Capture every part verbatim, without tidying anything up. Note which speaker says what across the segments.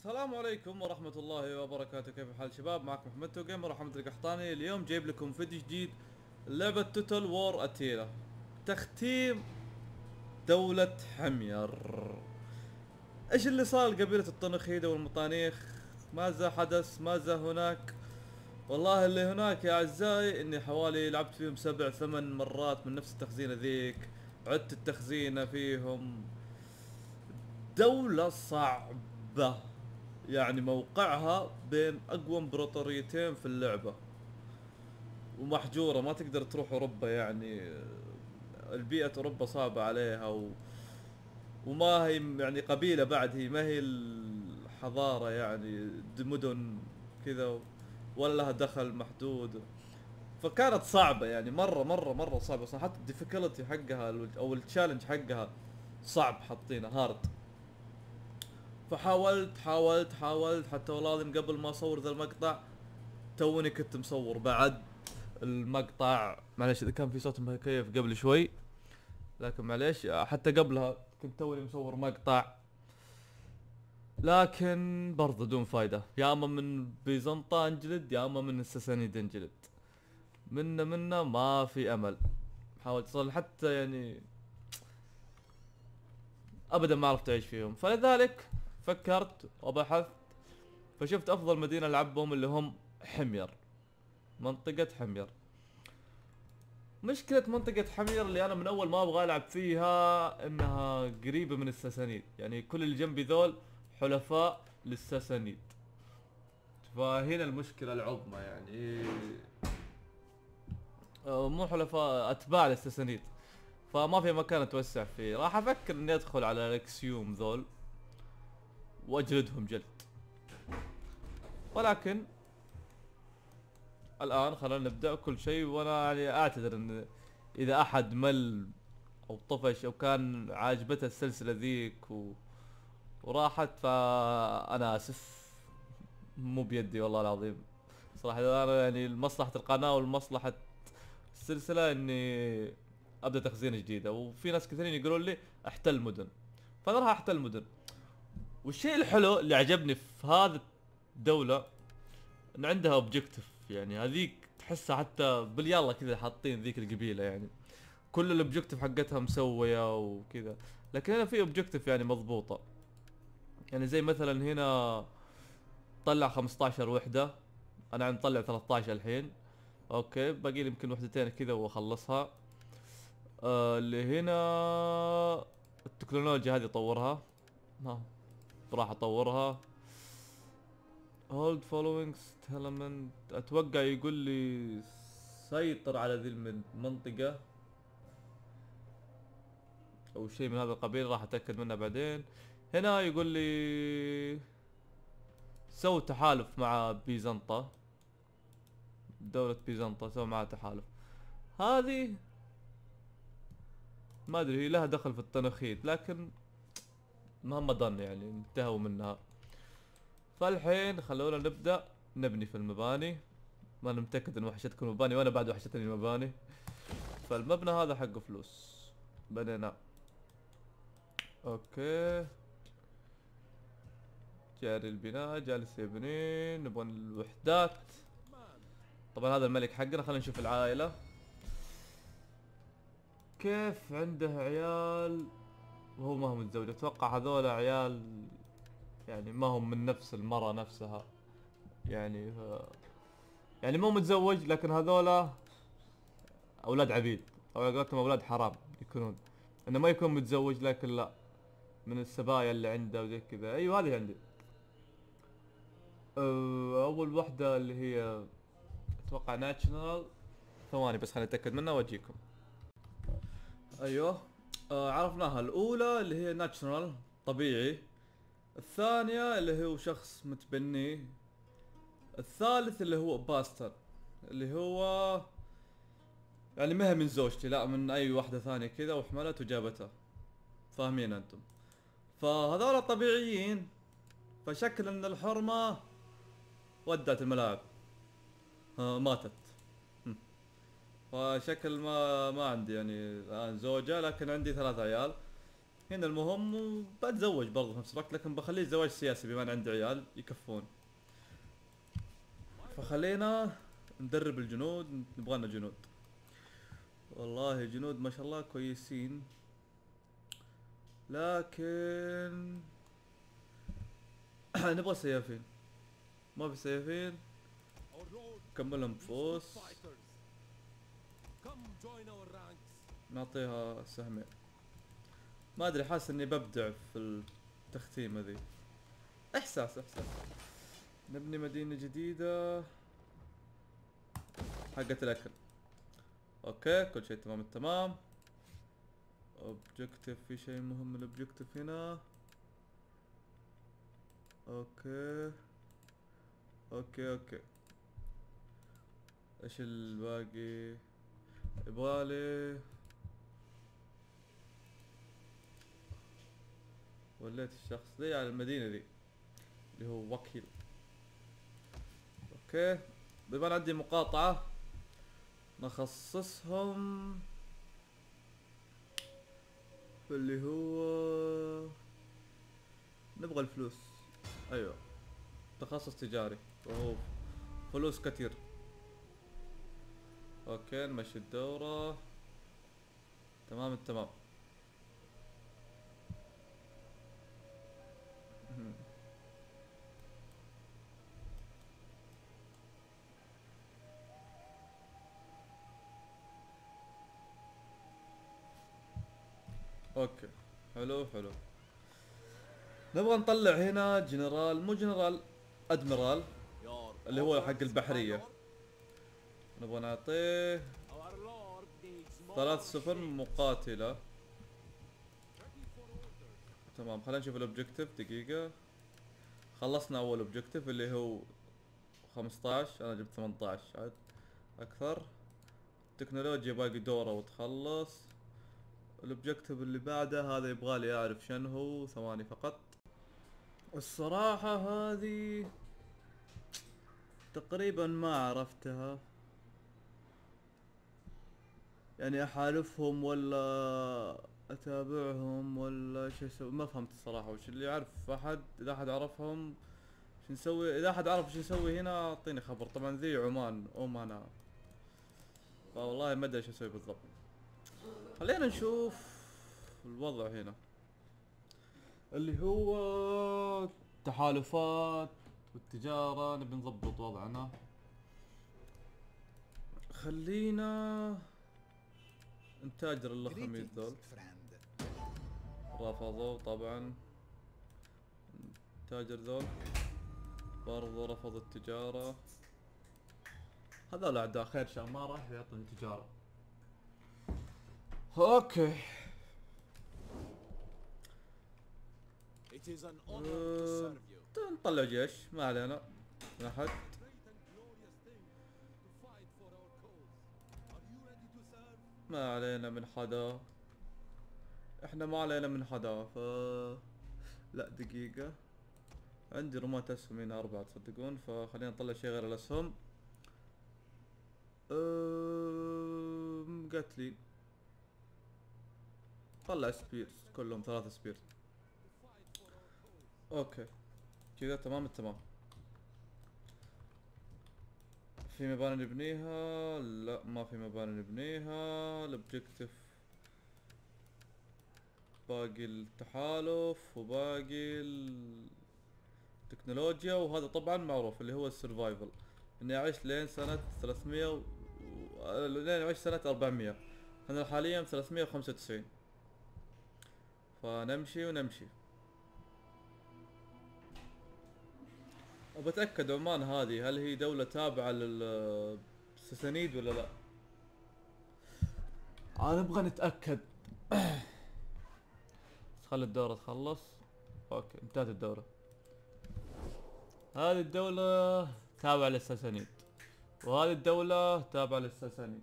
Speaker 1: السلام عليكم ورحمة الله وبركاته. كيف الحال شباب؟ معكم محمد تو جيمر وحمد القحطاني. اليوم جايب لكم فيديو جديد، لعبة توتال وور اتيلا، تختيم دولة حمير. ايش اللي صار لقبيلة الطنخيدة والمطانيخ؟ ماذا حدث؟ ماذا هناك؟ والله اللي هناك يا اعزائي اني حوالي لعبت فيهم سبع ثمان مرات من نفس التخزينة ذيك، عدت التخزينة فيهم. دولة صعبة، يعني موقعها بين اقوى امبراطوريتين في اللعبة، ومحجورة ما تقدر تروح اوروبا. يعني البيئة اوروبا صعبة عليها و... وما هي يعني قبيلة بعد، هي ما هي الحضارة يعني د- مدن كذا، ولا لها دخل محدود. فكانت صعبة يعني مرة مرة مرة صعبة اصلا، حتى الديفيكولتي حقها او التشالنج حقها صعب، حاطينه هارد. فحاولت حاولت حاولت حتى والله العظيم قبل ما اصور ذا المقطع توني كنت مصور بعد المقطع. معلش اذا كان في صوت مكيف قبل شوي، لكن معلش حتى قبلها كنت توني مصور مقطع، لكن برضه دون فايدة. يا اما من بيزنطة انجلد يا اما من الساسانيد انجلد، منا منا ما في امل. حاولت اصل حتى يعني ابدا ما عرفت اعيش فيهم، فلذلك فكرت وبحثت، فشفت افضل مدينة العبهم اللي هم حمير، منطقة حمير. مشكلة منطقة حمير اللي انا من اول ما ابغى العب فيها انها قريبة من الساسانيد، يعني كل اللي جنبي ذول حلفاء للساسانيد. فهنا المشكلة العظمى يعني، آه، مو حلفاء، اتباع للساسانيد. فما في مكان اتوسع فيه. راح افكر اني ادخل على الاكسيوم ذول واجلدهم جلد، ولكن الان خلينا نبدا كل شيء. وانا يعني اعتذر ان اذا احد مل او طفش او كان عاجبته السلسلة ذيك و... وراحت، فانا اسف، مو بيدي والله العظيم. صراحة انا يعني لمصلحة القناة ولمصلحة السلسلة اني ابدا تخزينة جديدة. وفي ناس كثيرين يقولون لي احتل مدن، فانا راح احتل مدن. والشيء الحلو اللي عجبني في هذه الدولة ان عندها اوبجكتيف، يعني هذيك تحسها حتى باليلا كذا حاطين ذيك القبيلة، يعني كل الاوبجكتيف حقتها مسوية وكذا. لكن هنا في اوبجكتيف يعني مضبوطة، يعني زي مثلا هنا طلع خمسطعش وحدة، انا عم طلع ثلاثطعش الحين. اوكي باقي لي يمكن وحدتين كذا واخلصها. آه اللي هنا التكنولوجيا هذه طورها، ما راح اطورها. هولد فولوينج element، اتوقع يقول لي سيطر على ذي المنطقة او شيء من هذا القبيل، راح اتاكد منه بعدين. هنا يقول لي سووا تحالف مع بيزنطة، دولة بيزنطة سووا معها تحالف. هذه ما ادري هي لها دخل في التنخيد، لكن مهما ضن يعني انتهوا منها. فالحين خلونا نبدأ نبني في المباني. ما انا متأكد ان وحشتكم المباني وانا بعد وحشتني المباني. فالمبنى هذا حقه فلوس، بنينا. اوكي جاري البناء جالس يبني. نبغى الوحدات. طبعا هذا الملك حقنا. خلينا نشوف العائلة كيف عنده عيال وهو ما هو متزوج. اتوقع هذول عيال يعني ما هم من نفس المرأة نفسها، يعني ف... يعني مو متزوج، لكن هذولا اولاد عبيد او على قولتهم اولاد حرام يكونون. انه ما يكون متزوج لكن لا، من السبايا اللي عنده وزي كذا. ايوه هذه عندي. أه، اول وحدة اللي هي اتوقع ناتشنال. ثواني بس خليني اتاكد منها واجيكم. ايوه آه عرفناها. الاولى اللي هي ناتشنال طبيعي، الثانية اللي هو شخص متبني، الثالث اللي هو باستر اللي هو يعني ما هي من زوجتي، لا من اي واحدة ثانية كذا وحملت وجابتها. فاهمين انتم؟ فهذول طبيعيين. فشكل ان الحرمة ودت الملاعب، آه ماتت. هم. فشكل ما ما عندي يعني الان زوجة، لكن عندي ثلاث عيال. هنا المهم وبتزوج برضه في نفس الوقت، لكن بخليه زواج سياسي بما ان عندي عيال يكفون. فخلينا ندرب الجنود، نبغى لنا جنود. والله جنود ما شاء الله كويسين، لكن نبغى سيافين. ما في سيافين، كملهم بفوس، نعطيها سهمين. ما ادري، حاسس اني ببدع في التختيمة ذي، احساس احساس. نبني مدينة جديدة حقت الاكل. اوكي كل شيء تمام التمام. اوبجكتيف، في شيء مهم الاوبجكتيف هنا. اوكي اوكي اوكي. ايش الباقي؟ يبغالي وليت الشخص ذي على المدينة ذي اللي هو وكيل. اوكي بما عندي مقاطعة نخصصهم في اللي هو نبغى الفلوس. ايوه تخصص تجاري وهو فلوس كثير. اوكي نمشي الدورة تمام التمام. اوكي حلو حلو. نبغى نطلع هنا جنرال، مو جنرال، ادميرال اللي هو حق البحرية. نبغى نعطيه ثلاث سفن مقاتلة. تمام خلينا نشوف الاوبجكتيف دقيقة. خلصنا اول اوبجكتيف اللي هو خمسطعش، انا جبت ثمنطعش عاد اكثر. تكنولوجيا باقي دورة وتخلص. الاوبجكتيف اللي بعده هذا يبغالي اعرف شنو هو، ثواني فقط. الصراحة هذه تقريبا ما عرفتها، يعني احالفهم ولا اتابعهم ولا ايش اسوي، ما فهمت الصراحة. وش اللي يعرف احد، اذا احد عرفهم شو نسوي، اذا احد عرف شو نسوي هنا اعطيني خبر. طبعا ذي عمان عمان، فوالله ما ادري ايش اسوي بالضبط. خلينا نشوف الوضع هنا اللي هو التحالفات والتجارة. نبي نضبط وضعنا. خلينا نتاجر اللخميد ذول، رفضوا طبعا. تاجر ذول برضو رفضوا التجارة. هذول اعداء خير شاء ما راح يعطوني تجارة. اوكي أه... نطلع جيش ما علينا من احد. ما علينا من حدا، احنا ما علينا من حدا. ف لا دقيقة، عندي رمات اسهم هنا اربعة تصدقون، فخلينا نطلع شيء غير الاسهم. أه... مقاتلين، طلع سبيرز كلهم ثلاثة سبيرز. اوكي كذا تمام التمام. في مباني نبنيها؟ لا ما في مباني نبنيها. الاوبجكتيف باقي التحالف وباقي التكنولوجيا، وهذا طبعا معروف اللي هو السرفايفل، اني اعيش لين سنة ثلاثمية و... لين اعيش سنة اربعمية. انا حاليا ثلاثمية وخمسة وتسعين، فنمشي ونمشي. وبتأكد عمان هذه هل هي دولة تابعة للسسانيد ولا لا؟ انا نبغى نتأكد. خلي الدورة تخلص. اوكي انتهت الدورة. هذه الدولة تابعة للساسانيد، وهذه الدولة تابعة للساسانيد،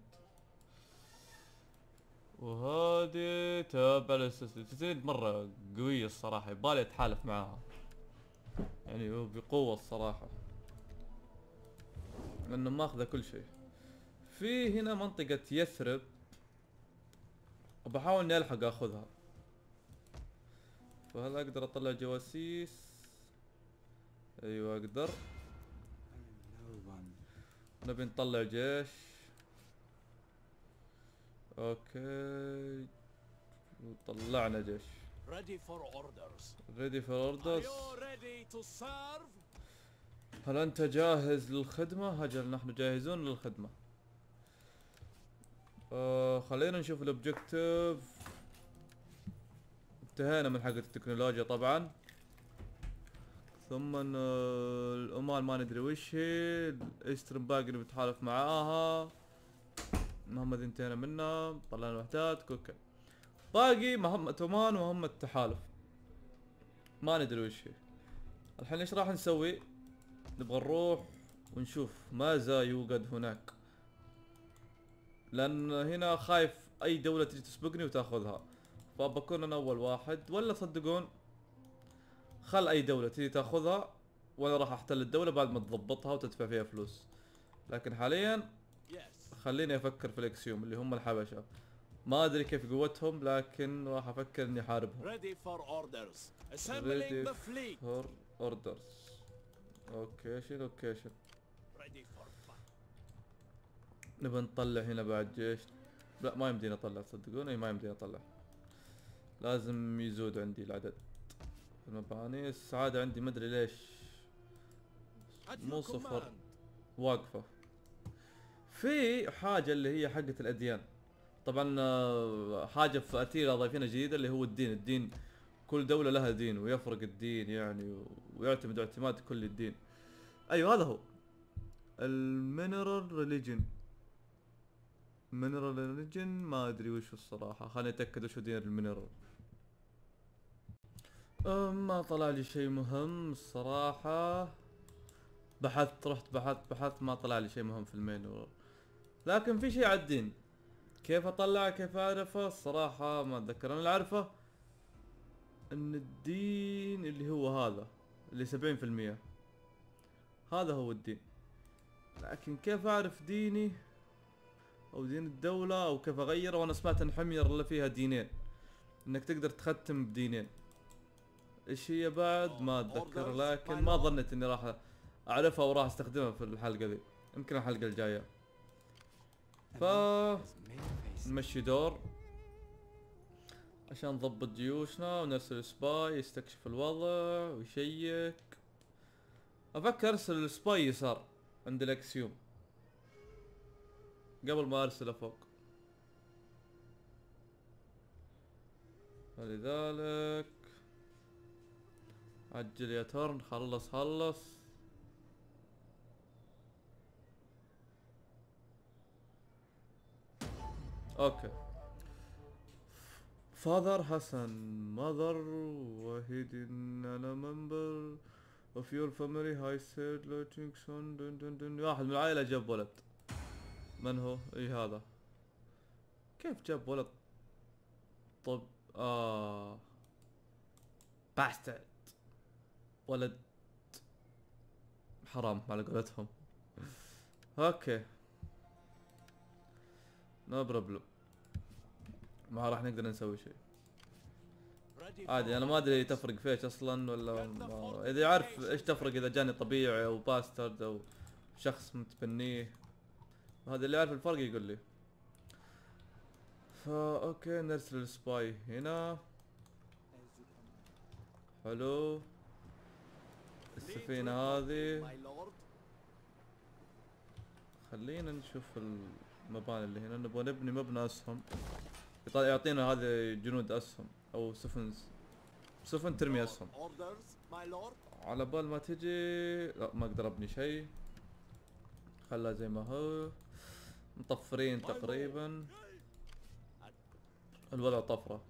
Speaker 1: وهذه تابعة للساسانيد. الساسانيد مرة قوية الصراحة، يبغالي اتحالف معاها يعني بقوة الصراحة، لانه ماخذة كل شيء. في هنا منطقة يثرب، وبحاول اني الحق اخذها. فهل اقدر اطلع جواسيس؟ ايوه اقدر. نبي نطلع جيش. اوكي طلعنا جيش.
Speaker 2: Ready for orders.
Speaker 1: ready for
Speaker 2: Are
Speaker 1: orders.
Speaker 2: you ready to serve?
Speaker 1: هل انت جاهز للخدمة؟ اجل نحن جاهزون للخدمة. آه خلينا نشوف الاوبجكتيف. انتهينا من حقة التكنولوجيا طبعا. ثم آه الامال ما ندري وش هي. الايسترن باقي اللي بتحالف معاها. المهمة ذي انتهينا منها. طلعنا وحدات. اوكي باقي مهمة عمان ومهمة التحالف. ما ندري وش هي. الحين ايش راح نسوي؟ نبغى نروح ونشوف ماذا يوجد هناك، لان هنا خايف اي دولة تجي تسبقني وتاخذها، فبكون انا اول واحد. ولا تصدقون خل اي دولة تجي تاخذها وانا راح احتل الدولة بعد ما تضبطها وتدفع فيها فلوس. لكن حاليا خليني افكر في الاكسيوم اللي هم الحبشة. ما ادري كيف قوتهم لكن راح افكر اني احاربهم.
Speaker 2: Ready for orders. Assembling the fleet.
Speaker 1: for orders. اوكيشن اوكيشن.
Speaker 2: Ready for fight.
Speaker 1: نبى نطلع هنا بعد جيش. لا ما يمدينا اطلع تصدقون. اي ما يمدينا اطلع. لازم يزود عندي العدد. المباني السعادة عندي مدري ليش مو صفر واقفة. في حاجة اللي هي حقة الأديان طبعا. آه، حاجة في أتيرا ضايفينها جديدة اللي هو الدين. الدين كل دولة لها دين ويفرق الدين يعني، ويعتمد اعتماد كل الدين. أيوة هذا هو المينرال ريليجن. مينرال ريليجن ما أدري وش الصراحة. خليني أتأكد وش هو دين المينرال. ما طلع لي شيء مهم الصراحة. بحثت رحت بحثت بحثت ما طلع لي شيء مهم في المينو. لكن في شيء على الدين. كيف اطلعه كيف اعرفه الصراحة ما اتذكر. انا اللي اعرفه ان الدين اللي هو هذا اللي سبعين في المية هذا هو الدين. لكن كيف اعرف ديني او دين الدولة او كيف اغيره؟ وانا سمعت ان حمير اللي فيها دينين، انك تقدر تختم بدينين. ايش هي بعد ما اتذكر، لكن ما ظنيت اني راح اعرفها وراح استخدمها في الحلقة ذي. يمكن الحلقة الجاية. ف نمشي دور عشان نضبط جيوشنا ونرسل سباي يستكشف الوضع ويشيك. افكر ارسل السباي يسار عند الاكسيوم قبل ما ارسله فوق. فلذلك عجل يا تورن. خلص خلص. اوكي. فاذر حسن ماذر وحيد انا ممبر of your family high said لاتشينغسون دن دن دن. واحد من العائلة جاب ولد. من هو؟ اي هذا. كيف جاب ولد؟ طب اه باسترد. ولد حرام على قولتهم. اوكي نو بروبلم. ما راح نقدر نسوي شيء عادي. انا ما ادري تفرق في ايش اصلا ولا ما... اذا عارف ايش تفرق اذا جاني طبيعي او باسترد او شخص متبنيه. هذا اللي عارف الفرق يقول لي. فا اوكي نرسل السباي هنا. حلو. السفينة هذه خلينا نشوف المباني اللي هنا. نبغى نبني مبنى اسهم يعطينا هذه جنود اسهم او سفن سفن ترمي اسهم. على بال ما تجي لا ما اقدر ابني شيء. خلها زي ما هو. مطفرين تقريبا. الوضع طفرة.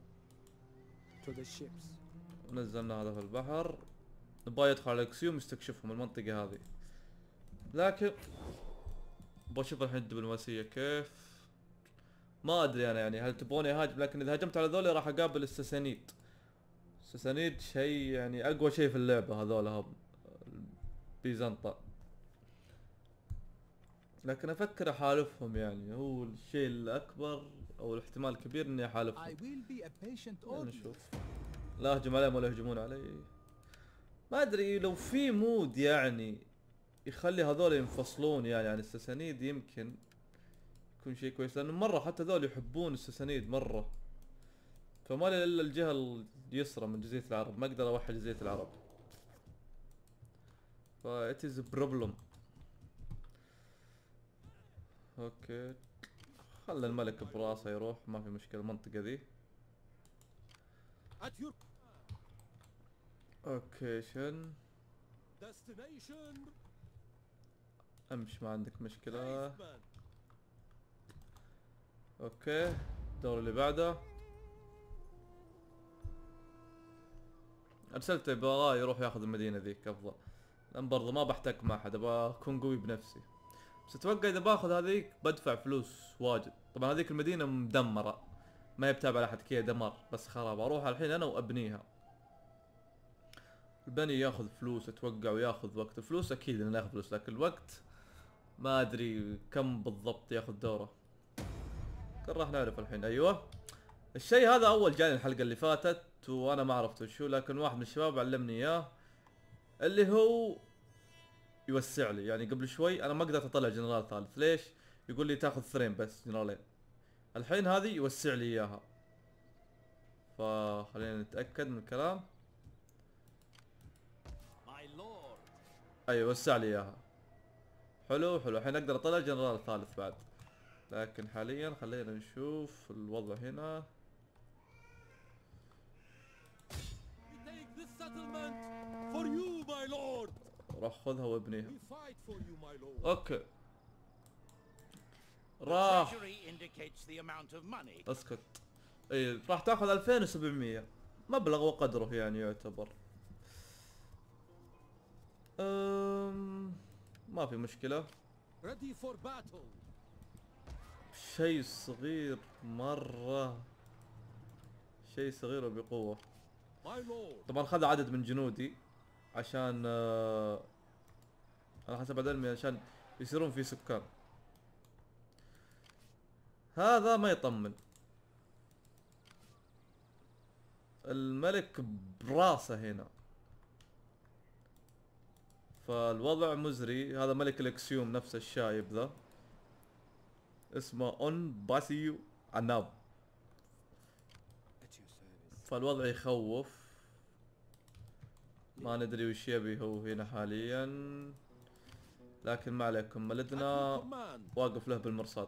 Speaker 1: نزلنا هذا في البحر. نبغى يدخل على الاكسيوم يستكشفهم المنطقة هذه. لكن بشوف الحين الدبلوماسية كيف. ما ادري انا يعني هل تبغوني اهاجم، لكن اذا هجمت على ذولي راح اقابل السسانيد. السسانيد شيء يعني اقوى شيء في اللعبة هذول هم بيزنطة. لكن افكر احالفهم يعني هو الشيء الاكبر او الاحتمال الكبير اني احالفهم. يعني نشوف. لا اهجم عليهم ولا يهجمون علي. ما ادري لو في مود يعني يخلي هذول ينفصلون يعني عن السسانيد يمكن يكون شيء كويس، لانه مره حتى ذول يحبون السسانيد مره. فما لي الا الجهه اليسرى من جزيره العرب، ما اقدر اوحد جزيره العرب. ف it is a problem. اوكي خلى الملك براسه يروح، ما في مشكله المنطقه ذي.
Speaker 2: At your
Speaker 1: اوكي شن
Speaker 2: destination.
Speaker 1: امش ما عندك مشكله.
Speaker 2: Caveman.
Speaker 1: اوكي الدور اللي بعده ارسلته يبغاه يروح ياخذ المدينه ذيك افضل، لان برضه ما بحتك مع حد، ابغى اكون قوي بنفسي. بس اتوقع اذا باخذ هذيك بدفع فلوس واجد. طبعا هذيك المدينه مدمره، ما هي بتابعه لحد كذا دمار بس خراب. اروح الحين انا وابنيها. البني ياخذ فلوس اتوقع وياخذ وقت. الفلوس اكيد انه ياخذ فلوس، لكن الوقت ما ادري كم بالضبط ياخذ دوره. كان راح نعرف الحين. ايوه الشيء هذا اول جاني الحلقه اللي فاتت وانا ما عرفت وشو، لكن واحد من الشباب علمني اياه، اللي هو يوسع لي. يعني قبل شوي انا ما قدرت اطلع جنرال ثالث، ليش؟ يقول لي تاخذ اثنين بس جنرالين. الحين هذه يوسع لي اياها، فخلينا نتاكد من الكلام.
Speaker 2: My lord.
Speaker 1: ايوه وسع لي اياها. حلو حلو الحين اقدر اطلع جنرال ثالث بعد. لكن حاليا خلينا نشوف الوضع هنا.
Speaker 2: We take this settlement for you, my lord.
Speaker 1: راح خذها وابنيها.
Speaker 2: We fight for you, my lord.
Speaker 1: اوكي
Speaker 3: The
Speaker 1: راح
Speaker 3: treasury indicates the amount of money.
Speaker 1: اسكت. اي راح تاخذ ألفين وسبعمية مبلغ وقدره يعني يعتبر. أم ما في مشكلة.
Speaker 2: Ready for battle.
Speaker 1: شيء صغير مرة، شيء صغير وبقوة.
Speaker 2: My lord.
Speaker 1: طبعا خذ عدد من جنودي عشان آه، على حسب علمي عشان يصيرون في سكان. هذا ما يطمن. الملك براسه هنا، فالوضع مزري. هذا ملك الاكسيوم نفس الشايب ذا، اسمه اون باسيو عناب. فالوضع يخوف، ما ندري وش يبي هو هنا حاليا، لكن ما عليكم ملدنا
Speaker 2: At your command.
Speaker 1: واقف له بالمرصاد.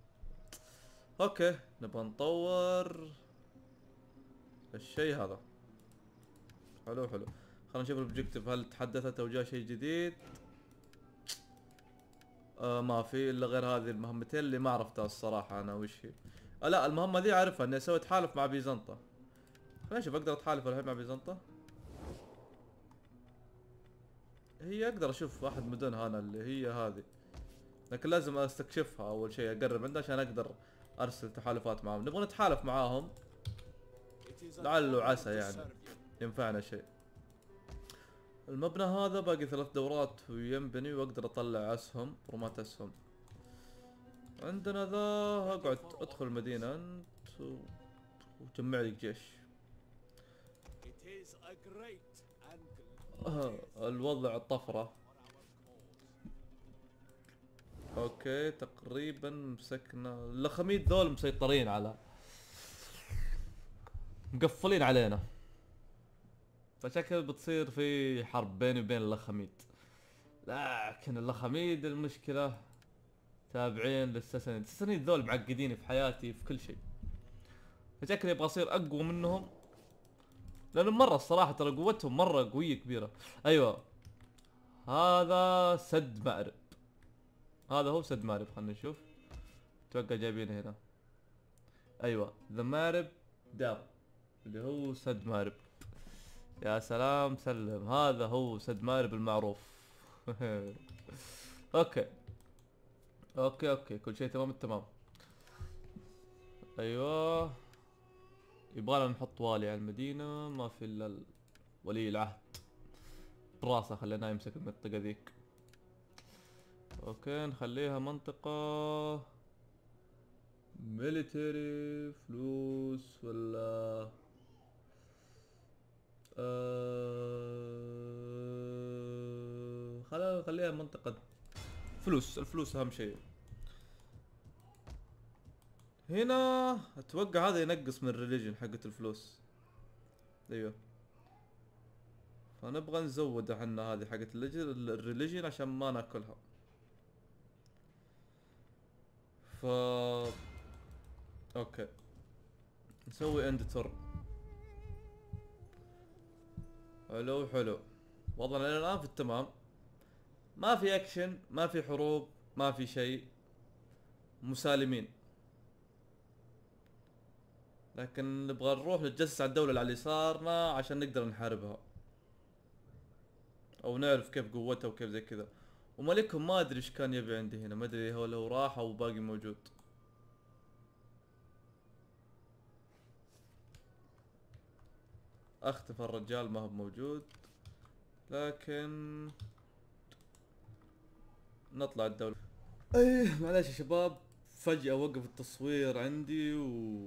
Speaker 1: اوكي نبغى نطور الشيء هذا. حلو حلو خلينا نشوف الاوبجيكتيف، هل تحدثت او جاء شيء جديد؟ آه ما في الا غير هذه المهمتين اللي ما عرفتها الصراحه انا وش هي. آه لا المهمه ذي اعرفها، اني اسوي تحالف مع بيزنطة. خلينا نشوف اقدر اتحالف الحين مع بيزنطة. هي اقدر اشوف واحد مدنها انا اللي هي هذه، لكن لازم استكشفها اول شيء، اقرب عندها عشان اقدر ارسل تحالفات معاهم. نبغى نتحالف معاهم
Speaker 2: It is an
Speaker 1: لعل
Speaker 2: honor
Speaker 1: وعسى
Speaker 2: to
Speaker 1: يعني
Speaker 2: serve you.
Speaker 1: ينفعنا شيء. المبنى هذا باقي ثلاث دورات وينبني، واقدر اطلع اسهم رومات اسهم. عندنا ذا اقعد ادخل المدينة انت و- وجمع لك جيش.
Speaker 2: It is a great and
Speaker 1: آه، الوضع طفرة.
Speaker 2: for our cause.
Speaker 1: اوكي تقريبا مسكنا اللخميد ذول مسيطرين على مقفلين علينا، فشكل بتصير في حرب بيني وبين اللخميد. لكن اللخميد المشكلة تابعين للسسنيد. السسنيد ذول معقدين في حياتي في كل شيء، فشكلي ابغى اصير اقوى منهم، لانه مرة الصراحة ترى قوتهم مرة قوية كبيرة. ايوه هذا سد مأرب، هذا هو سد مأرب. خلنا نشوف اتوقع جايبينه هنا. ايوه ذا مأرب داب اللي هو سد مأرب. يا سلام سلم، هذا هو سد مأرب المعروف. اوكي اوكي اوكي كل شيء تمام التمام. ايوه يبغانا نحط والي على المدينة، ما في الا ال- ولي العهد براسه خليناه يمسك المنطقة ذيك. اوكي نخليها منطقة ميليتري فلوس ولا أه... خلينا خليها منطقة فلوس. الفلوس اهم شيء. هنا اتوقع هذا ينقص من الريليجن حقت الفلوس. ايوه، فنبغى نزود احنا هذه حقت الريليجن عشان ما ناكلها. ف اوكي نسوي اند تور. حلو حلو، وضعنا الى الان في التمام. ما في اكشن، ما في حروب، ما في شيء، مسالمين. لكن نبغى نروح نتجسس على الدولة اللي على يسارنا عشان نقدر نحاربها، او نعرف كيف قوتها وكيف زي كذا. وملكهم ما ادري ايش كان يبي عندي هنا، ما ادري هو لو راح او باقي موجود. اختفى الرجال، ما هو موجود. لكن نطلع الدولة. ايه معلش يا شباب، فجأة وقف التصوير عندي و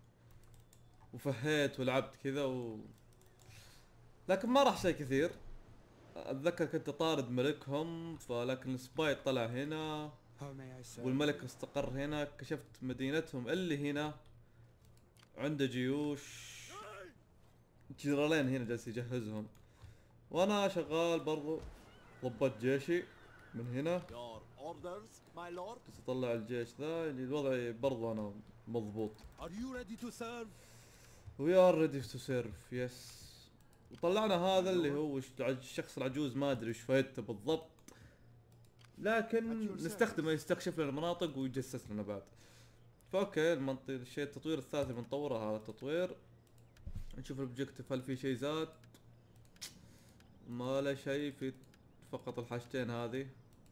Speaker 1: وفهيت ولعبت كذا و... لكن ما راح شيء كثير. اتذكر كنت طارد ملكهم، فلكن السباي طلع هنا والملك استقر هنا. كشفت مدينتهم اللي هنا، عنده جيوش، جنرالين هنا جالس يجهزهم، وانا شغال برضو ضبط جيشي من هنا.
Speaker 2: Your orders, my lord.
Speaker 1: بس اطلع الجيش ذا، يعني الوضع برضو انا مضبوط.
Speaker 2: Are you ready to serve?
Speaker 1: We are ready to serve, yes. وطلعنا هذا اللي هو الشخص العجوز، ما ادري ايش فايدته بالضبط، لكن نستخدمه يستكشف لنا المناطق ويجسس لنا بعد. فاوكي المنطقة الشيء التطوير الثالث اللي بنطوره هذا التطوير. نشوف الاوبجيكتيف هل في شيء زاد. ما له شيء، في فقط الحاجتين هذه.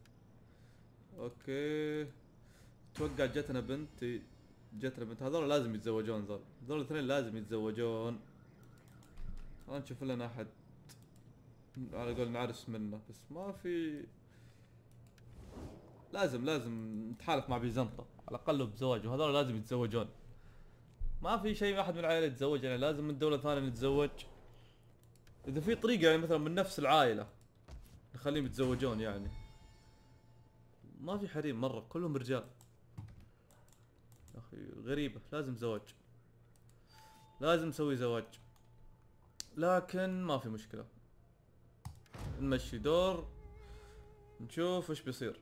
Speaker 1: اوكي اتوقع جتنا بنت، جتنا بنت. هذول لازم يتزوجون، ذول هذول الاثنين لازم يتزوجون. خلينا نشوف لنا احد على قول نعرس منه، بس ما في. لازم لازم نتحالف مع بيزنطة على الاقل بزواج، وهذول لازم يتزوجون. ما في شيء احد من العائلة يتزوج، يعني لازم من دولة ثانية نتزوج. اذا في طريقة يعني مثلا من نفس العائلة نخليهم يتزوجون يعني. ما في حريم مرة، كلهم رجال. يا اخي غريبة، لازم زواج، لازم نسوي زواج. لكن ما في مشكلة، نمشي دور نشوف ايش بيصير.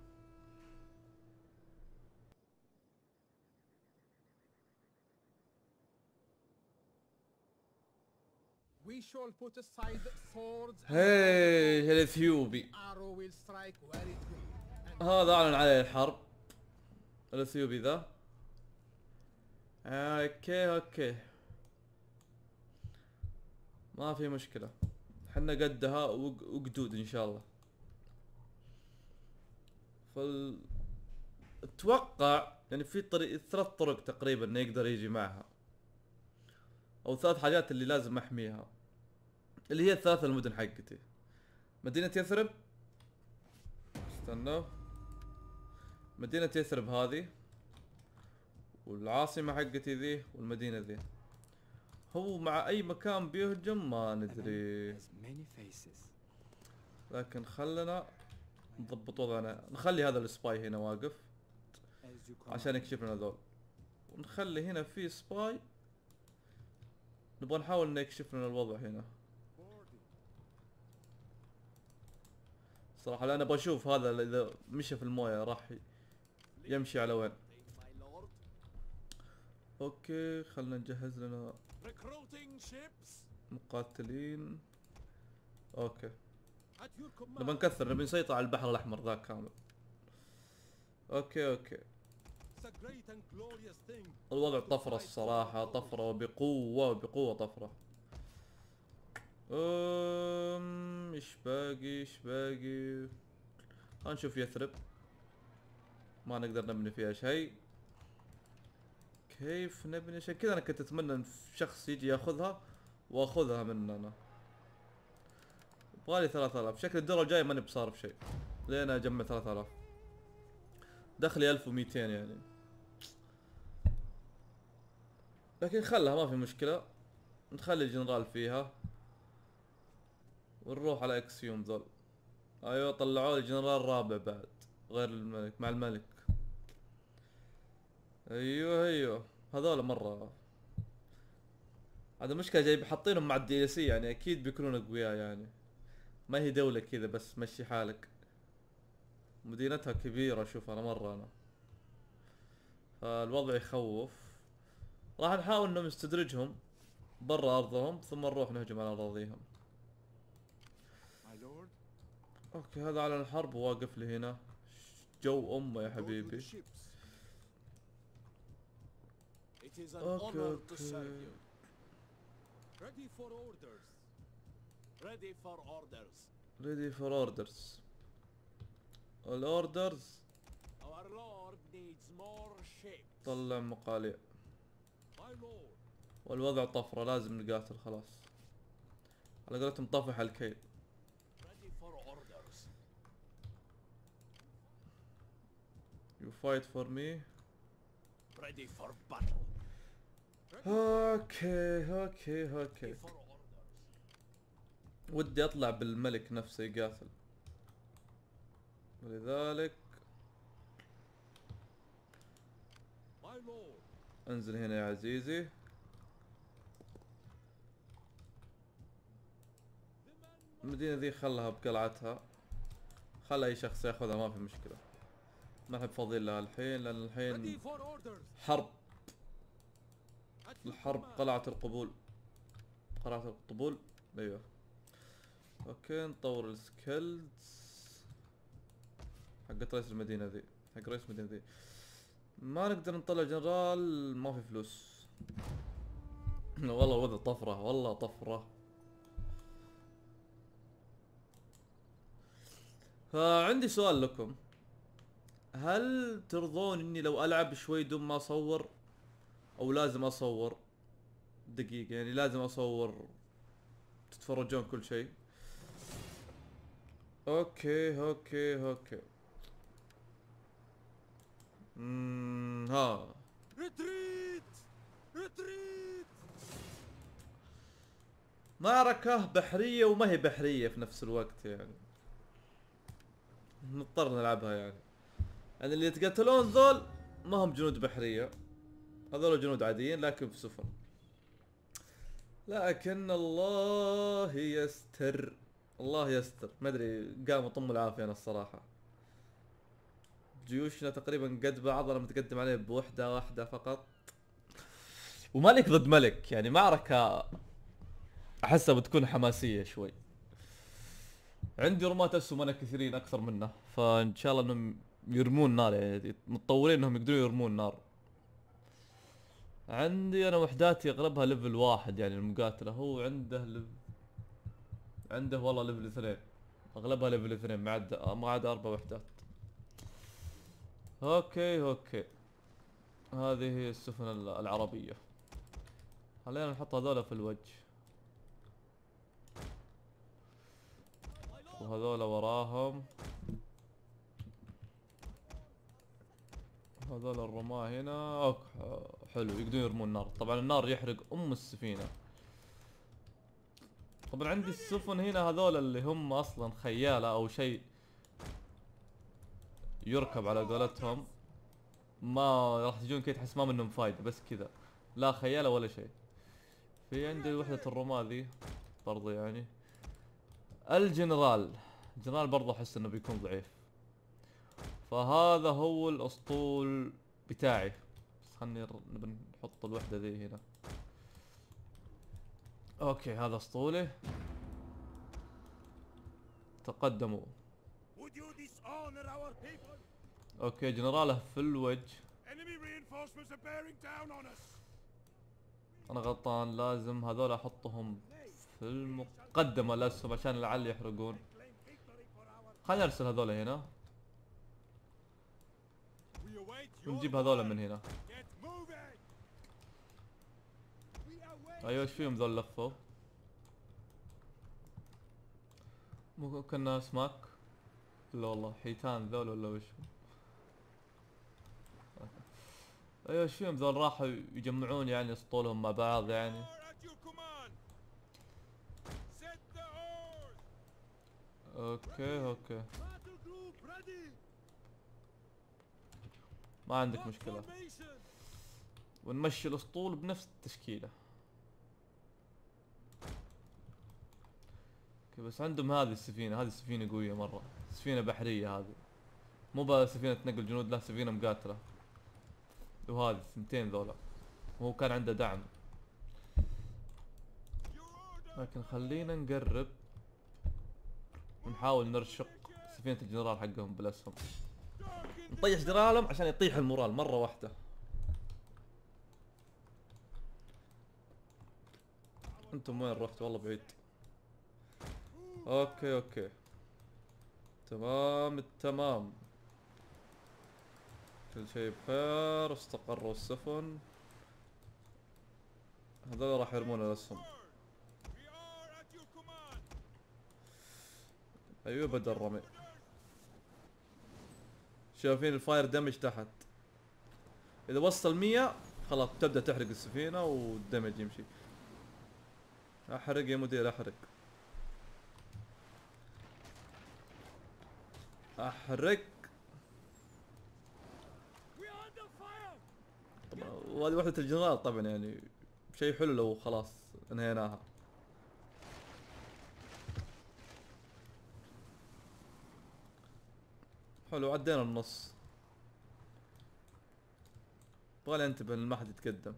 Speaker 4: We shall put aside swords and
Speaker 1: هي الاثيوبي،
Speaker 4: arrow will strike where it will.
Speaker 1: هذا اعلن عليه الحرب. الاثيوبي ذا. اوكي اوكي ما في مشكلة، حنا قدها وق- وقدود ان شاء الله. فال اتوقع يعني في طريق، ثلاث طرق تقريبا انه يقدر يجي معها، او ثلاث حاجات اللي لازم احميها، اللي هي الثلاث المدن حقتي. مدينة يثرب، استنوا، مدينة يثرب هذه، والعاصمة حقتي ذي، والمدينة ذي. هو مع اي مكان بيهجم ما ندري، لكن خلنا نضبط وضعنا. نخلي هذا السباي هنا واقف عشان يكشف لنا ذول، ونخلي هنا في سباي نبغى نحاول انه يكشف لنا الوضع هنا. صراحة انا بشوف هذا اذا مشى في المويه راح يمشي على وين.
Speaker 2: My lord.
Speaker 1: اوكي خلنا نجهز لنا
Speaker 2: Recruiting ships
Speaker 1: مقاتلين. اوكي
Speaker 2: at your command.
Speaker 1: نبغى نكثر، نبي نسيطر على البحر الاحمر ذاك كامل. اوكي اوكي
Speaker 2: It's a great and glorious thing.
Speaker 1: الوضع طفرة الصراحة، طفرة وبقوة وبقوة طفرة. امم ايش باقي ايش باقي؟ خلينا نشوف يثرب، ما نقدر نبني فيها شيء. كيف نبني شيء كذا؟ انا كنت اتمنى ان شخص يجي ياخذها واخذها مننا. يبغالي ثلاثة آلاف، شكل الدورة الجاية ماني بصارف شيء لين اجمع ثلاثة آلاف. دخلي ألف ومئتين يعني، لكن خلها ما في مشكلة. نخلي الجنرال فيها ونروح على اكسيوم ذول. ايوه طلعوا لي جنرال رابع بعد غير الملك مع الملك. ايوه ايوه هذول مرة هذا مشكلة جايب حاطينهم مع الدي ال سي يعني اكيد بيكونون اقوياء يعني. ما هي دولة كذا بس مشي حالك. مدينتها كبيرة شوف انا مرة انا. فالوضع يخوف. راح نحاول انه نستدرجهم برا ارضهم ثم نروح نهجم على اراضيهم.
Speaker 2: My lord,
Speaker 1: اوكي هذا على الحرب واقف لي هنا. جو امه يا
Speaker 2: go to
Speaker 1: حبيبي.
Speaker 2: the ships. It is an
Speaker 1: اوكي
Speaker 2: honor to
Speaker 1: اوكي.
Speaker 2: serve you.
Speaker 4: Ready for orders.
Speaker 3: Ready for orders.
Speaker 1: ريدي فور اوردرز. الاوردرز
Speaker 3: Our lord needs more ships.
Speaker 1: طلع مقاليع.
Speaker 4: My lord.
Speaker 1: والوضع طفرة لازم نقاتل خلاص. على قولتهم طفح الكيل.
Speaker 3: Ready for orders.
Speaker 1: You fight for me.
Speaker 3: Ready for battle.
Speaker 1: اوكي اوكي اوكي.
Speaker 3: For orders.
Speaker 1: ودي اطلع بالملك نفسه يقاتل. ولذلك
Speaker 4: My lord.
Speaker 1: انزل هنا يا عزيزي. المدينة ذي خلها بقلعتها. خلى اي شخص ياخذها ما في مشكلة. ما احنا بفاضيين لها الحين لان
Speaker 4: Ready
Speaker 1: الحين
Speaker 4: for orders.
Speaker 1: حرب.
Speaker 4: At your
Speaker 1: الحرب
Speaker 4: command.
Speaker 1: قلعة القبول. قلعة القبول ايوه. اوكي نطور السكيلز حقت رئيس المدينة ذي. حق رئيس المدينة ذي. ما نقدر نطلع جنرال ما في فلوس. والله وضع طفرة والله طفرة. فعندي سؤال لكم. هل ترضون اني لو العب شوي دون ما اصور او لازم اصور؟ دقيقة يعني لازم اصور تتفرجون كل شيء. اوكي اوكي اوكي. امم ها
Speaker 4: Retreat. Retreat.
Speaker 1: معركة بحرية وما هي بحرية في نفس الوقت يعني. نضطر نلعبها يعني. يعني اللي يتقاتلون ذول ما هم جنود بحرية. هذول جنود عاديين لكن في سفن. لكن الله يستر. الله يستر. ما ادري قاموا طم العافية انا الصراحة. جيوشنا تقريبا قد بعض. انا متقدم عليه بوحدة واحدة فقط. وملك ضد ملك يعني معركة احسها بتكون حماسية شوي. عندي رماة اسهم انا كثيرين اكثر منه. فان شاء الله انهم يرمون نار يعني متطورين انهم يقدرون يرمون نار. عندي انا وحداتي اغلبها ليفل واحد يعني المقاتلة. هو عنده ليفل عنده والله ليفل اثنين. اغلبها ليفل اثنين ما عدا ما عدا اربع وحدات. اوكي اوكي. هذه هي السفن العربية. خلينا نحط هذولا في الوجه. وهذولا وراهم. هذول الرماة هنا. اوك حلو يقدرون يرمون النار. طبعا النار يحرق ام السفينة. طبعا عندي السفن هنا هذول اللي هم اصلا خيالة او شيء يركب على قولتهم. ما راح تجون كذا تحس ما منهم فايدة بس كذا. لا خيالة ولا شيء. في عندي وحدة الرماة ذي برضو يعني. الجنرال الجنرال برضو احس انه بيكون ضعيف. فهذا هو الاسطول بتاعي. بس خلني نبي نحط الوحدة ذي هنا. اوكي هذا اسطولي. تقدموا.
Speaker 3: Would you dishonor our people?
Speaker 1: اوكي جنراله في الوجه.
Speaker 3: Enemy reinforcements are bearing down on us.
Speaker 1: انا غلطان. لازم هذول احطهم في المقدمة الاسهم عشان لعل يحرقون.
Speaker 3: Claim victory for our.
Speaker 1: خلينا نرسل هذول هنا.
Speaker 2: We await your
Speaker 1: ونجيب هذول
Speaker 2: word.
Speaker 1: من هنا.
Speaker 2: Get moving. We await.
Speaker 1: ايوه ايش فيهم ذول لفوا؟ مو كنا اسماك؟ لا والله حيتان ذول ولا وش؟ ايوه ايش فيهم ذول راحوا يجمعون يعني اسطولهم مع بعض يعني.
Speaker 2: Are at your command. Set the oars.
Speaker 1: اوكي اوكي
Speaker 2: Battle group ready.
Speaker 1: ما عندك
Speaker 2: Lock
Speaker 1: مشكلة.
Speaker 2: formation.
Speaker 1: ونمشي الاسطول بنفس التشكيلة. اوكي بس عندهم هذه السفينة، هذه السفينة قوية مرة، سفينة بحرية هذه، مو بس سفينة نقل جنود، لا سفينة مقاتلة. وهذه ثنتين ذولا، وهو كان عنده دعم. لكن خلينا نقرب ونحاول نرشق سفينة الجنرال حقهم بالاسهم، نطيح جنرالهم عشان يطيح المورال مرة واحدة. انتم وين رحتوا؟ والله بعيد. اوكي اوكي تمام التمام، كل شيء بخير، استقروا السفن. هذول راح يرمون الاسهم.
Speaker 2: We are at your command.
Speaker 1: ايوه بدأ الرمي. شايفين الفاير دمج تحت، اذا وصل مية خلاص تبدأ تحرق السفينة والدمج يمشي. احرق يا مدير احرق، احرق.
Speaker 2: We are under fire.
Speaker 1: طبعا وهذه وحدة الجنرال طبعا، يعني شيء حلو لو خلاص انهيناها. حلو عدينا النص. يبغالي انتبه ان ما حد يتقدم.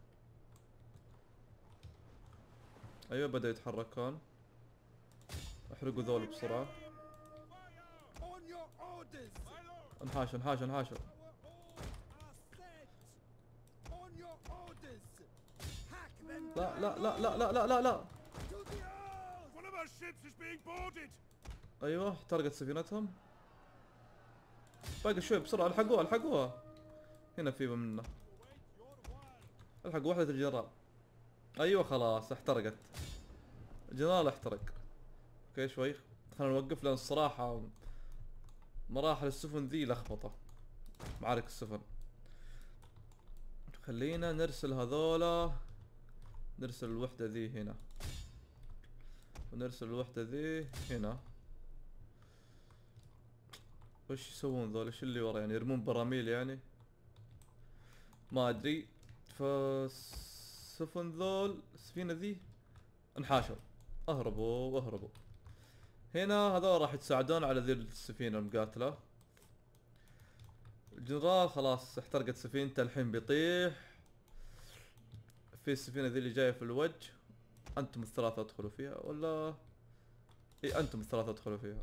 Speaker 1: ايوه بدأوا يتحركون. احرقوا ذول بسرعة.
Speaker 4: On your orders.
Speaker 1: انحاشوا انحاشوا انحاشوا.
Speaker 4: On your orders. Hack them.
Speaker 1: لا لا لا لا لا لا لا لا.
Speaker 4: To the earth.
Speaker 2: One of our ships is being boarded.
Speaker 1: ايوه احترقت سفينتهم. باقي شوي بسرعة، الحقوها الحقوها. هنا في منه. الحقوا وحدة الجنرال. ايوه خلاص احترقت. الجنرال احترق. اوكي شوي خلينا نوقف، لان الصراحة مراحل السفن ذي لخبطة، معارك السفن. خلينا نرسل هذولا، نرسل الوحدة ذي هنا، ونرسل الوحدة ذي هنا. وش يسوون ذول؟ ايش اللي ورا؟ يعني يرمون براميل يعني؟ ما ادري. فالسفن ذول السفينة ذي انحاشوا، اهربوا واهربوا. هنا هذول راح يتساعدون على ذي السفينة المقاتلة. الجنرال خلاص احترقت سفينته، الحين بيطيح. في السفينة ذي اللي جاية في الوجه، انتم الثلاثة ادخلوا فيها ولا؟ اي انتم الثلاثة ادخلوا فيها.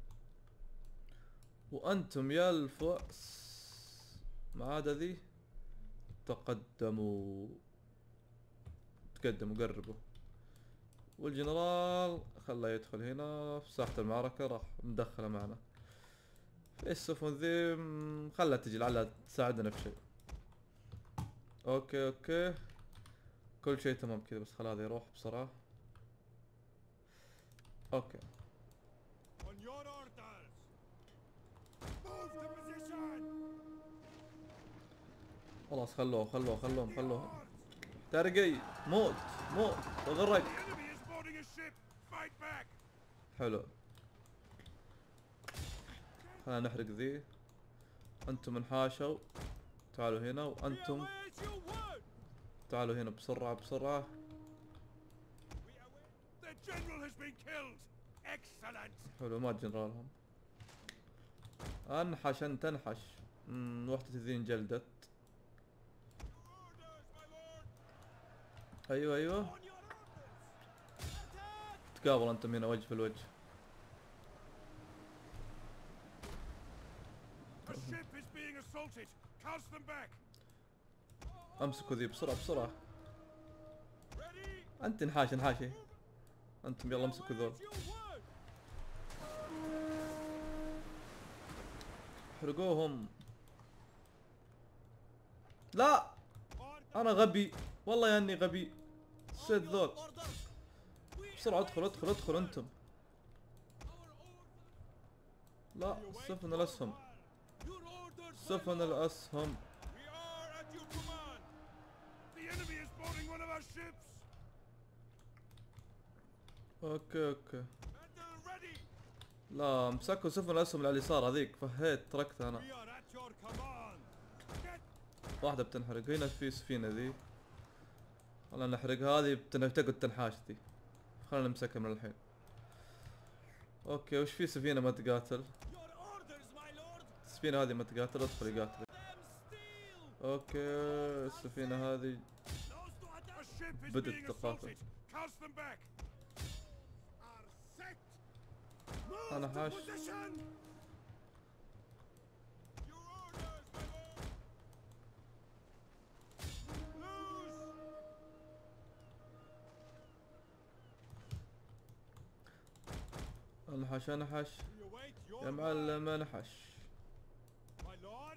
Speaker 1: وانتم يا الفؤس ما عدا ذي تقدموا، تقدموا قربوا. والجنرال خلاه يدخل هنا في ساحة المعركة، راح مدخله معنا. في السفن ذي م- خلها تجي لعلها تساعدنا في شيء. اوكي اوكي كل شيء تمام كذا، بس خل هذا يروح بسرعة. اوكي
Speaker 2: On your orders. Move to position.
Speaker 1: خلاص خلوه خلوه خلوهم خلوهم. ترقي موت موت وغرق.
Speaker 2: The enemy is boarding a ship. Fight back.
Speaker 1: حلو خلينا نحرق ذي. انتم انحاشوا، تعالوا هنا. وانتم
Speaker 2: Await your word.
Speaker 1: تعالوا هنا بسرعة بسرعة.
Speaker 2: We await. The general has been killed. Excellent.
Speaker 1: حلو مات جنرالهم. انحش انت انحش. امم وحدة ذي انجلدت.
Speaker 2: Orders, my lord.
Speaker 1: ايوه ايوه
Speaker 2: On your orders.
Speaker 1: تقابل انتم هنا وجه في الوجه.
Speaker 2: A ship is being assaulted. Cast them back.
Speaker 1: امسكوا ذي بسرعة بسرعة.
Speaker 2: Ready.
Speaker 1: انت انحاش انحاشي. انتم يلا امسكوا ذول.
Speaker 2: Await your word.
Speaker 1: احرقوهم. لا
Speaker 2: Order.
Speaker 1: انا غبي والله يا اني غبي. سد ذول بسرعة. ادخل ادخل ادخل انتم. لا سفن الاسهم،
Speaker 2: Your orders. my
Speaker 1: سفن
Speaker 2: lord.
Speaker 1: الاسهم.
Speaker 2: We are at your command. The enemy is boarding one of our ships.
Speaker 1: اوكي اوكي
Speaker 2: Battle ready.
Speaker 1: لا مسكوا سفن الاسهم اللي على اليسار هذيك، فهيت تركتها انا.
Speaker 2: We are at your command. Get
Speaker 1: واحدة بتنحرق، هنا في سفينة ذي. خلنا نحرق هذه، بتقعد تنحاش ذي. خلنا نمسكها من الحين. اوكي وش في سفينة ما تقاتل؟
Speaker 3: Your orders, my lord.
Speaker 1: السفينة هذه ما تقاتل، ادخل يقاتل.
Speaker 3: Them steal.
Speaker 1: اوكي السفينة هذه
Speaker 2: those to attack. A ship is
Speaker 1: بدت
Speaker 2: being
Speaker 1: تقاتل.
Speaker 2: assaulted. Cast them back. Are set. Move
Speaker 1: أنا
Speaker 2: to
Speaker 1: حاش.
Speaker 2: position. Your orders, my lord. Loose.
Speaker 1: انحش انحش
Speaker 2: We await your
Speaker 1: يا معلم انحش.
Speaker 2: My lord.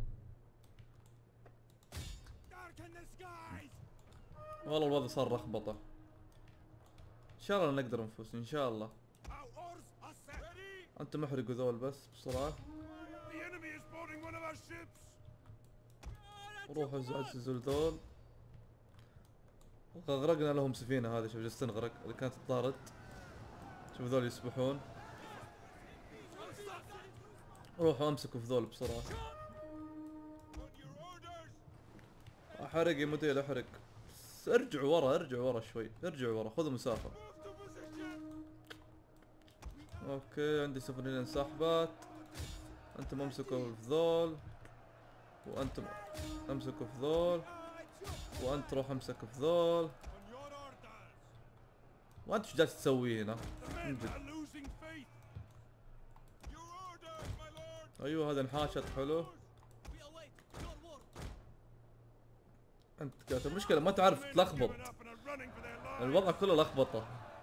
Speaker 2: Darken the skies.
Speaker 1: والله الوضع صار لخبطة. ان شاء الله نقدر نفوز ان شاء الله.
Speaker 2: Our oars are set. Ready.
Speaker 1: انتم احرقوا ذول بس بسرعة.
Speaker 2: The enemy is boarding one of our ships.
Speaker 1: روحوا عززوا ذول. غرقنا لهم سفينة هذه، شوف جالس تنغرق اللي كانت تطارد. شوف ذول يسبحون. روحوا امسكوا في ذول بسرعة.
Speaker 2: On your orders.
Speaker 1: احرق يا مدير احرق. بس ارجعوا ورا ارجعوا ورا شوي، ارجعوا ورا خذوا مسافة.
Speaker 2: Move to position.
Speaker 1: اوكي عندي سفنين انسحبت. انتم امسكوا في ذول. وانتم امسكوا في ذول. وانت روح امسك في ذول.
Speaker 2: On your orders.
Speaker 1: وانت ايش جالس تسوي هنا؟
Speaker 2: The men
Speaker 1: انجد.
Speaker 2: are losing faith. Your orders, my lord.
Speaker 1: ايوه هذا انحاشت حلو.
Speaker 3: We await your word.
Speaker 1: انت قاعد المشكلة ما تعرف
Speaker 2: Men have
Speaker 1: تلخبط.
Speaker 2: given up and are running for their lives.
Speaker 1: الوضع كله لخبطة.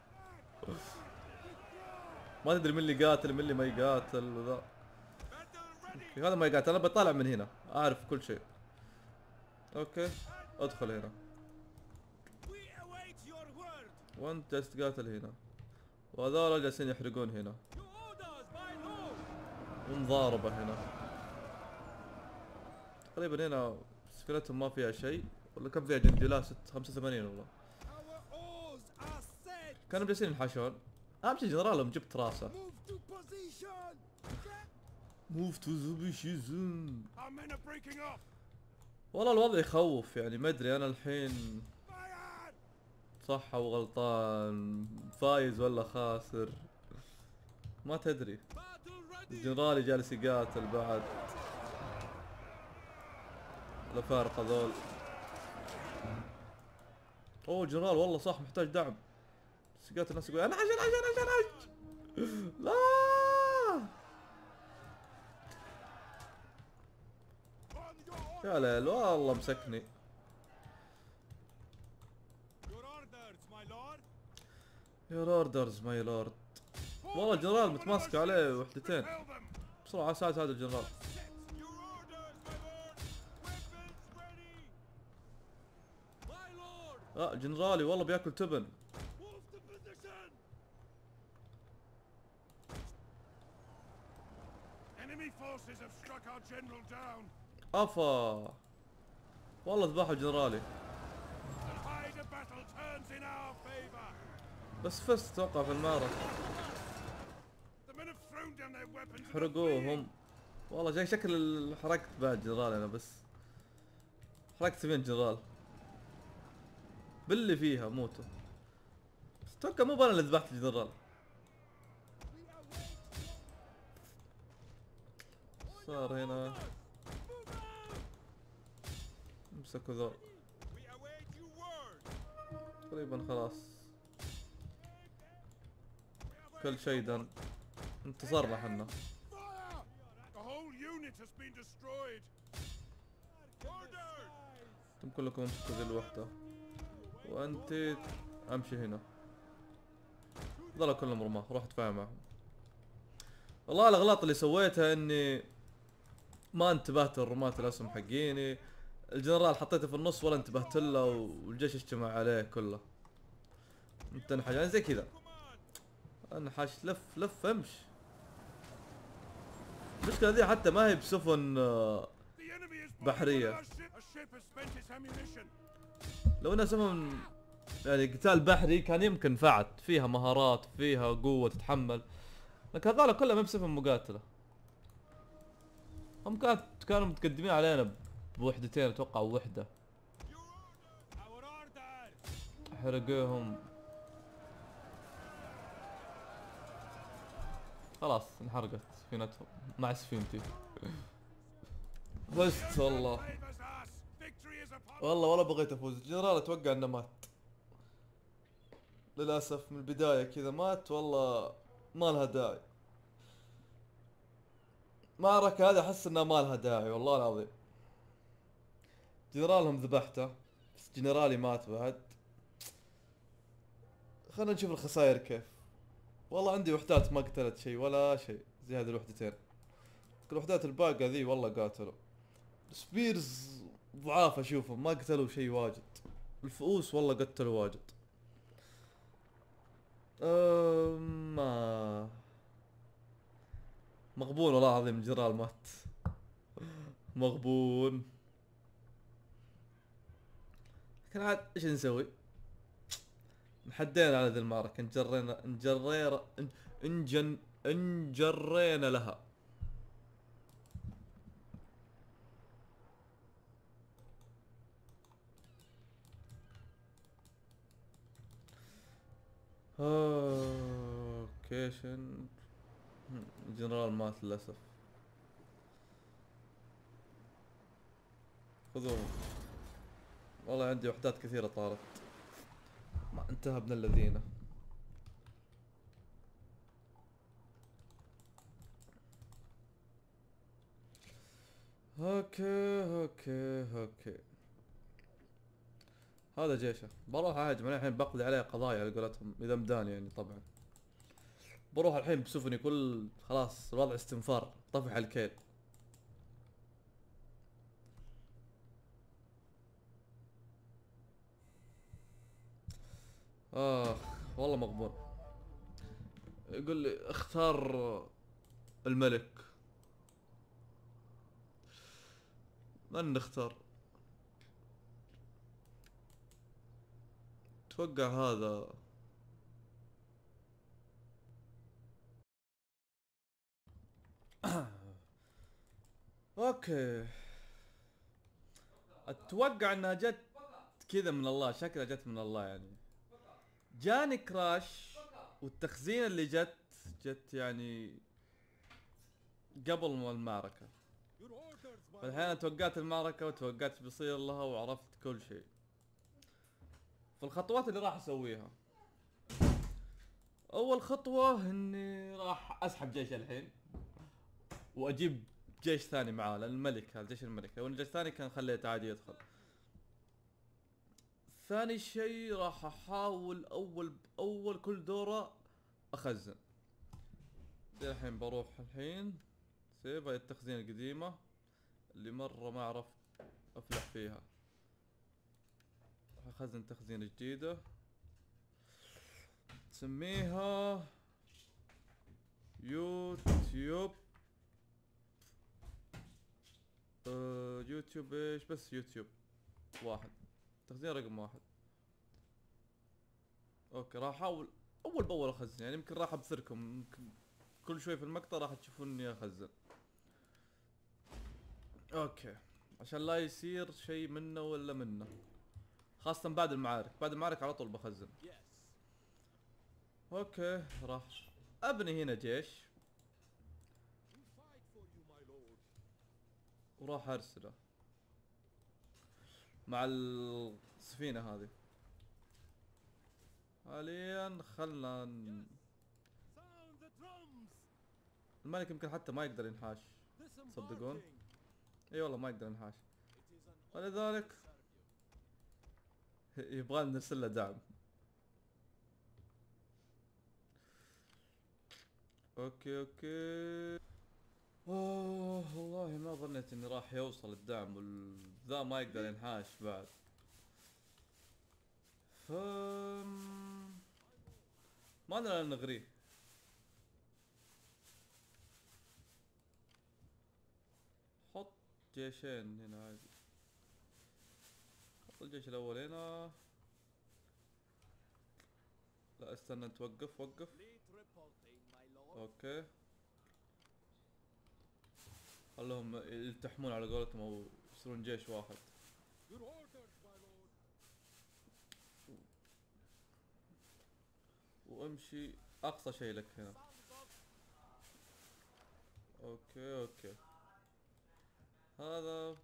Speaker 1: ما تدري من اللي قاتل من اللي ما يقاتل وذا.
Speaker 2: Battle ready.
Speaker 1: اوكي، هذا ما يقاتل، انا بطالع من هنا اعرف كل شيء. اوكي ادخل هنا.
Speaker 3: We await your word.
Speaker 1: وانت جالس تقاتل هنا. وهذول جالسين يحرقون هنا.
Speaker 3: Your orders, my lord.
Speaker 1: ومضاربة هنا. تقريبا هنا سفينتهم ما فيها شيء، ولا كم فيها جندي؟ ست خمسة وثمانين والله.
Speaker 3: Our oars are set.
Speaker 1: كانوا جالسين ينحاشون. اهم شيء جنرالهم جبت راسه.
Speaker 3: Move to position.
Speaker 1: موف تو زوبيشيزن.
Speaker 2: Our men are breaking off.
Speaker 1: والله الوضع يخوف يعني، ما ادري انا الحين
Speaker 2: Fire.
Speaker 1: صح او غلطان، فايز ولا خاسر، ما تدري.
Speaker 3: Battle ready.
Speaker 1: الجنرالي جالس يقاتل بعد. الافارقه ذول. اوه جنرال والله صح محتاج دعم. بس قاتل الناس يقول انحش انحش انحش انحش. لا
Speaker 2: On your
Speaker 1: يا ليل والله مسكني.
Speaker 2: Your orders, my lord.
Speaker 1: يور اوردرز ماي لورد. والله الجنرال متماسك عليه وحدتين.
Speaker 2: Tell them.
Speaker 1: بسرعه اساعد هذا الجنرال.
Speaker 2: Your orders, my lord. Weapons ready.
Speaker 3: My lord.
Speaker 1: لا جنرالي والله بياكل تبن.
Speaker 2: Move to position. Enemy forces have struck our general down.
Speaker 1: افا والله ذبحوا جنرالي.
Speaker 2: The tide of battle turns in our favor.
Speaker 1: بس فزت اتوقع في المعركة.
Speaker 2: The men have thrown down their weapons. and are
Speaker 1: حرقوهم. والله جاي شكل ال- حرقت بعد جنرال انا بس. حرقت سفينة جنرال. باللي فيها موتوا. بس اتوقع مو انا اللي ذبحت الجنرال. صار هنا امسكوا ذول.
Speaker 2: We await your word.
Speaker 1: تقريبا خلاص كل شيء دن. انتصرنا حنا.
Speaker 2: Fire! The whole unit has been destroyed. Orders!
Speaker 1: انتم كلكم امسكوا ذي الوحدة. وانت امشي هنا. ظلوا كلهم رماه، روح اتفاهم معهم. والله الاغلاط اللي سويتها اني ما انتبهت لرماة الاسهم حقيني. الجنرال حطيته في النص ولا انتبهت له والجيش اجتمع عليه كله. انت انحش يعني زي كذا. انحش لف لف امش. المشكلة ذي حتى ما هي بسفن آه،
Speaker 2: The enemy is
Speaker 1: بحرية.
Speaker 2: boarding one of our ship. A ship has spent its ammunition.
Speaker 1: لو انها سفن يعني قتال بحري كان يمكن فعت فيها مهارات فيها قوة تتحمل. لكن هذول كلهم بسفن مقاتلة. هم كانت كانوا متقدمين علينا بوحدتين اتوقع وحدة.
Speaker 2: Our order!
Speaker 1: حرقوهم. خلاص انحرقت سفينتهم مع سفينتي. فزت والله.
Speaker 2: Favors us! Victory is upon
Speaker 1: والله ولا بغيت افوز. الجنرال اتوقع انه مات للاسف من البداية كذا مات. والله ما لها داعي. معركة هذه احس انها ما لها داعي والله العظيم. جنرالهم ذبحته بس جنرالي مات بعد. خلنا نشوف الخسائر كيف. والله عندي وحدات ما قتلت شيء ولا شيء زي هذه الوحدتين. الوحدات الباقة ذي والله قاتلوا. سبيرز ضعاف اشوفهم ما قتلوا شيء واجد. الفؤوس والله قتلوا واجد. أما مغبون والله العظيم الجنرال مات. مغبون. لكن عاد ايش نسوي؟ انحدينا على ذي المعركة انجرينا انجرينا انجن انجرينا لها. اوكيشن. الجنرال مات للأسف. خذوهم. والله عندي وحدات كثيرة طارت. ما انتهى ابن الذين. اوكي اوكي اوكي. هذا جيشه. بروح اهاجم الحين بقضي عليه قضايا على قولتهم اذا مداني يعني طبعا. بروح الحين بسفني كل خلاص الوضع استنفار طفح الكيل. اخ والله مغبون. يقول لي اختار الملك. من نختار؟ اتوقع هذا. اوكي اتوقع انها جت كذا من الله. شكلها جت من الله يعني. جاني كراش والتخزين اللي جت جت يعني قبل ما المعركة.
Speaker 2: your orders, my
Speaker 1: فالحين توقعت المعركة وتوقعت ايش بيصير لها وعرفت كل شيء. فالخطوات اللي راح اسويها. اول خطوة اني راح اسحب جيش الحين واجيب جيش ثاني معاه لان الملك هذا جيش الملك. لو الجيش الثاني كان خليته عادي يدخل. ثاني شيء راح احاول اول باول كل دورة اخزن. زي الحين بروح الحين سيف هاي التخزين القديمة اللي مرة ما عرفت افلح فيها. راح اخزن تخزين جديدة تسميها يوتيوب. آه يوتيوب ايش بس يوتيوب واحد. تخزين رقم واحد. اوكي راح احاول اول باول اخزن يعني يمكن راح ابثركم. يمكن كل شوي في المقطع راح تشوفوني اخزن. اوكي عشان لا يصير شيء منه ولا منه. خاصة بعد المعارك. بعد المعارك على طول بخزن.
Speaker 3: Yes.
Speaker 1: اوكي راح ابني هنا جيش
Speaker 2: We fight for you, my lord.
Speaker 1: وراح ارسله مع السفينة هذه. حاليا خلنا ن-
Speaker 2: Sound the drums.
Speaker 1: الملك يمكن حتى ما يقدر ينحاش. صدقون؟ اي والله ما يقدر ينحاش.
Speaker 3: It is an
Speaker 1: ولذلك
Speaker 3: serve you.
Speaker 1: يبغى نرسل له دعم. اوكي اوكي. اوه والله ما ظنيت اني راح يوصل الدعم وذا ما يقدر ينحاش بعد. ف ما ادري انا نغريه. حط جيشين هنا عادي. حط الجيش الاول هنا. لا استنى توقف وقف.
Speaker 3: Fleet reporting, my lord.
Speaker 1: اوكي خلهم يلتحمون على قولتهم او يصيرون جيش واحد.
Speaker 4: Your orders, my lord.
Speaker 1: وامشي اقصى شيء لك هنا.
Speaker 3: Thumbs up.
Speaker 1: اوكي اوكي هذا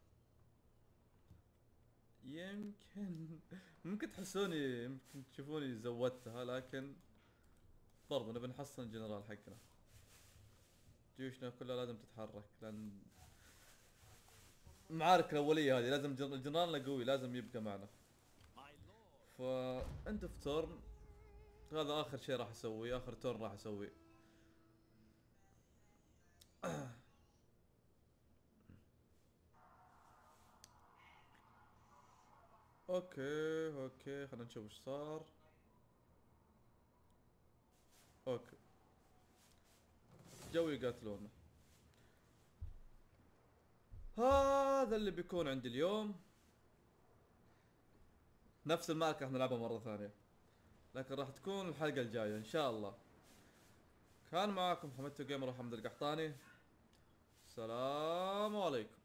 Speaker 1: يمكن ممكن تحسوني يمكن تشوفوني زودتها، لكن برضه نبي نحصن الجنرال حقنا. جيوشنا كلها لازم تتحرك لان المعارك الاوليه هذه لازم جن- جنرالنا قوي لازم يبقى معنا.
Speaker 3: My lord.
Speaker 1: فانت في تورن هذا اخر شيء راح اسويه، اخر تورن راح اسويه. اوكي اوكي خلينا نشوف ايش صار. اوكي جو يقاتلونا. هذا اللي بيكون عندي اليوم. نفس المعركة راح نلعبها مرة ثانية، لكن راح تكون الحلقة الجاية ان شاء الله. كان معاكم حمدتو جيمر وحمد القحطاني. السلام عليكم.